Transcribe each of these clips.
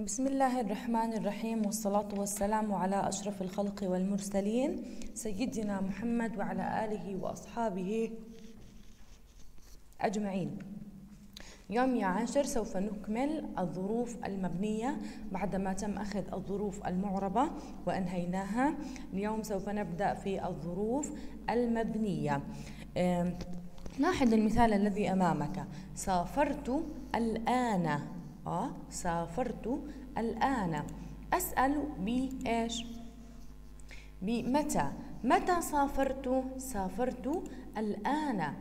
بسم الله الرحمن الرحيم، والصلاة والسلام على أشرف الخلق والمرسلين سيدنا محمد وعلى آله وأصحابه أجمعين. يوم يا عاشر سوف نكمل الظروف المبنية بعدما تم أخذ الظروف المعربة وأنهيناها. اليوم سوف نبدأ في الظروف المبنية. لاحظ المثال الذي أمامك: سافرت الآن. سافرت الآن. أسأل بإيش؟ بمتى. متى سافرت؟ سافرت الآن.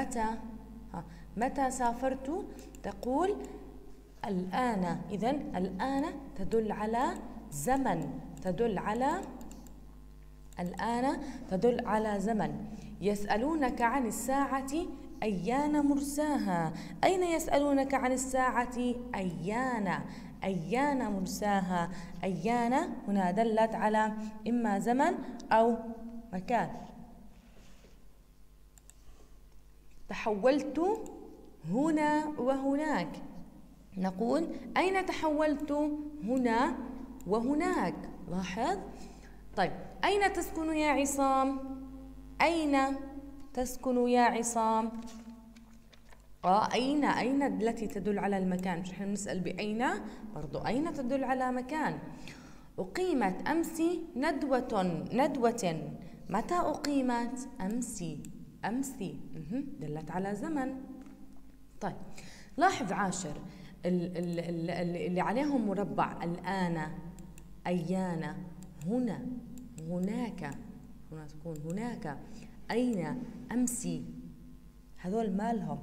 متى سافرت؟ تقول الآن. إذن الآن تدل على زمن، الآن تدل على زمن. يسألونك عن الساعة أيان مرساها. أين يسألونك عن الساعة؟ أيان مرساها. أيان هنا دلت على إما زمن أو مكان. تحولت هنا وهناك. نقول أين تحولت؟ هنا وهناك. لاحظ. طيب، أين تسكن يا عصام؟ أين تسكن يا عصام؟ أين التي تدل على المكان، مش احنا بنسأل بأين؟ برضو أين تدل على مكان. أقيمت أمس ندوة. متى أقيمت؟ أمسي. دلت على زمن. طيب، لاحظ عاشر اللي عليهم مربع: الآن، أيان، هنا، هناك. هنا تكون هناك، أين، أمسي. هذول مالهم؟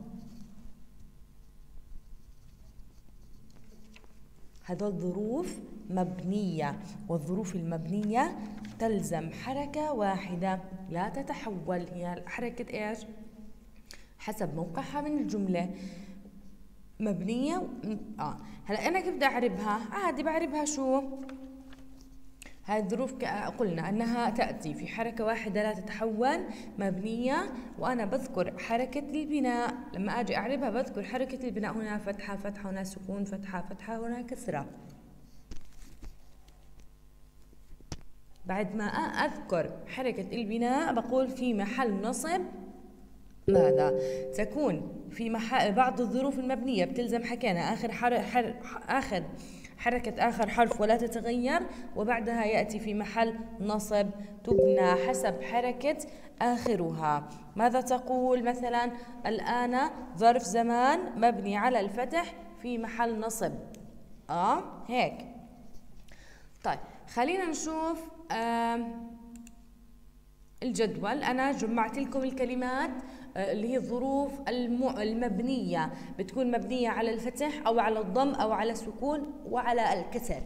هذول ظروف مبنية، والظروف المبنية تلزم حركة واحدة لا تتحول. هي حركة إيش؟ حسب موقعها من الجملة. مبنية. هلا أنا كيف بدي أعربها؟ عادي بعربها شو؟ هاي الظروف قلنا أنها تأتي في حركة واحدة لا تتحول، مبنية، وأنا بذكر حركة البناء. لما أجي أعربها بذكر حركة البناء: هنا فتحة فتحة، هنا سكون فتحة فتحة، هنا كسرة. بعد ما أذكر حركة البناء بقول في محل نصب ماذا؟ تكون في محل. بعض الظروف المبنية بتلزم، حكينا آخر حركة آخر حرف ولا تتغير، وبعدها يأتي في محل نصب تبنى حسب حركة آخرها. ماذا تقول مثلا؟ الآن ظرف زمان مبني على الفتح في محل نصب. هيك. طيب، خلينا نشوف الجدول. أنا جمعت لكم الكلمات اللي هي الظروف المبنية، بتكون مبنية على الفتح أو على الضم أو على السكون وعلى الكسر.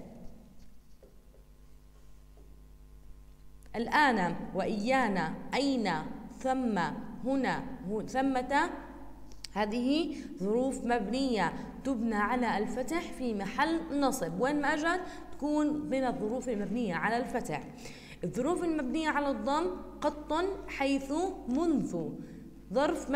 الآن، وإيانا، أين، ثم، هنا، ثمة. هذه ظروف مبنية تبنى على الفتح في محل نصب. وين ما أجت تكون من الظروف المبنية على الفتح. الظروف المبنية على الضم: قط، حيث، منذ. ظرف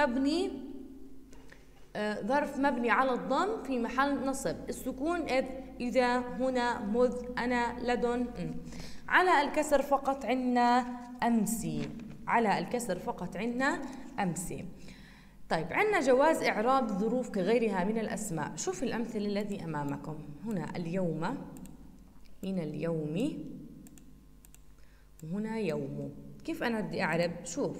مبني على الضم في محل نصب. السكون: إذ، إذا، هنا، مذ، أنا، لدن. على الكسر فقط عنا أمسي. على الكسر فقط عنا أمسي. طيب، عندنا جواز إعراب الظروف كغيرها من الأسماء. شوف الأمثلة الذي أمامكم هنا: اليوم، من اليوم، وهنا يوم. كيف أنا بدي أعرب؟ شوف،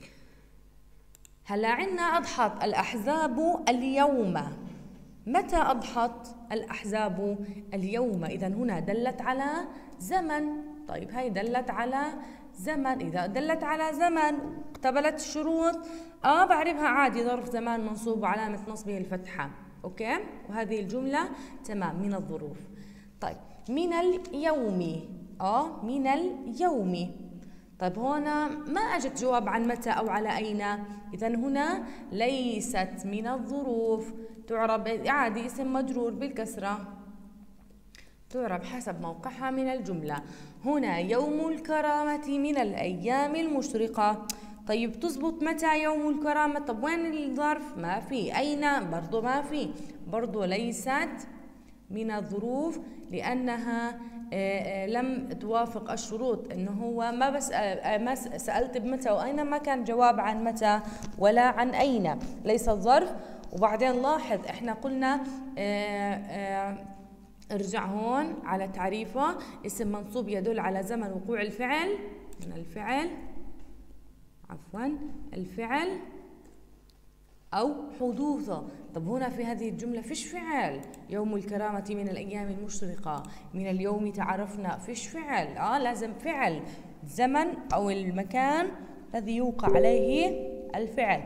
هلا عندنا أضحت الأحزاب اليوم. متى أضحت الأحزاب؟ اليوم. إذا هنا دلت على زمن. طيب، هاي دلت على زمن. إذا دلت على زمن اقتبلت الشروط، بعربها عادي ظرف زمان منصوب وعلامة نصبه الفتحة. أوكي، وهذه الجملة تمام من الظروف. طيب، من اليوم. من اليوم. طيب، هنا ما أجت جواب عن متى أو على أين، إذا هنا ليست من الظروف. تعرب عادي اسم مجرور بالكسرة، تعرب حسب موقعها من الجملة. هنا يوم الكرامة من الأيام المشرقة. طيب، تزبط متى يوم الكرامة؟ طب وين الظرف؟ ما في. أين؟ برضو ما في. برضو ليست من الظروف لأنها لم توافق الشروط، إنه هو ما سألت بمتى وأين، ما كان جواب عن متى ولا عن أين، ليس الظرف. وبعدين لاحظ إحنا قلنا ارجع هون على تعريفه، اسم منصوب يدل على زمن وقوع الفعل، من الفعل الفعل أو حدوثه. طب هنا في هذه الجملة فيش فعل، يوم الكرامة من الأيام المشرقة، من اليوم تعرفنا، فيش فعل، لازم فعل، زمن أو المكان الذي يوقع عليه الفعل.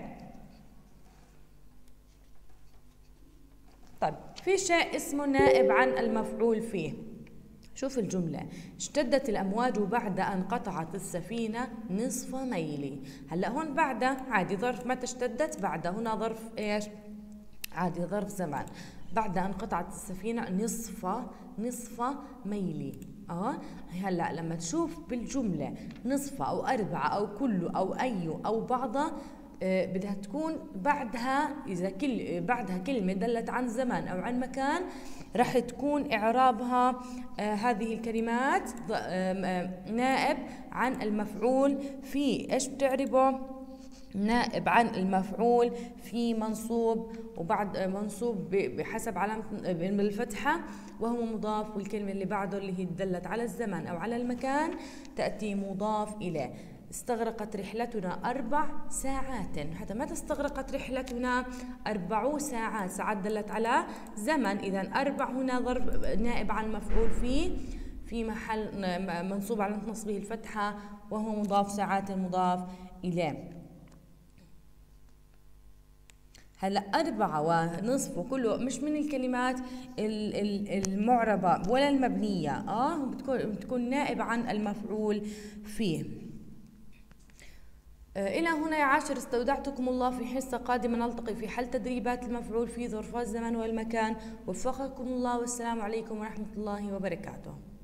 طيب في شيء اسمه نائب عن المفعول فيه. شوف الجملة، اشتدت الأمواج بعد أن قطعت السفينة نصف ميل. هلأ هون بعد عادي ظرف متى اشتدت، بعد هنا ظرف ايش؟ عادي ظرف زمان. بعد أن قطعت السفينة نصف ميل. هلأ لما تشوف بالجملة نصف أو أربعة أو كل أو أي أو بعض، بدها تكون بعدها، إذا بعدها كلمة دلت عن زمان أو عن مكان، رح تكون إعرابها هذه الكلمات نائب عن المفعول في. إيش بتعربه؟ نائب عن المفعول في منصوب، وبعد منصوب بحسب علامة بالفتحة وهو مضاف، والكلمة اللي بعده اللي هي دلت على الزمان أو على المكان تأتي مضاف إليه. استغرقت رحلتنا 4 ساعات. حتى متى استغرقت رحلتنا؟ 4 ساعات. ساعات دلت على زمن، إذا 4 هنا ظرف نائب عن مفعول في محل منصوب على نصبه الفتحة وهو مضاف، ساعات مضاف إليه. هلا 4 ونصف وكله مش من الكلمات المعربة ولا المبنية، بتكون نائب عن المفعول فيه. إلى هنا يا عاشر استودعتكم الله، في حصة قادمة نلتقي في حل تدريبات المفعول في ظرف الزمن والمكان. وفقكم الله، والسلام عليكم ورحمة الله وبركاته.